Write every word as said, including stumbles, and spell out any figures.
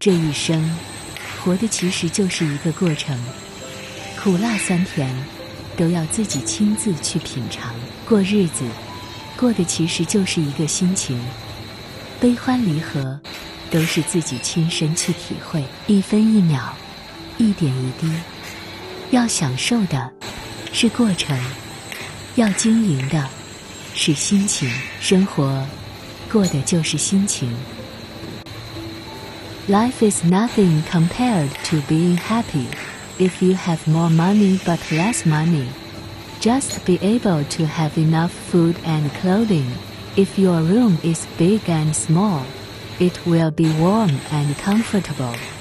这一生，活的其实就是一个过程，苦辣酸甜，都要自己亲自去品尝。过日子，过的其实就是一个心情，悲欢离合，都是自己亲身去体会。一分一秒，一点一滴，要享受的是过程，要经营的是心情。生活，过的就是心情。Life is nothing compared to being happy. If you have more money but less money, just be able to have enough food and clothing. If your room is big and small, it will be warm and comfortable.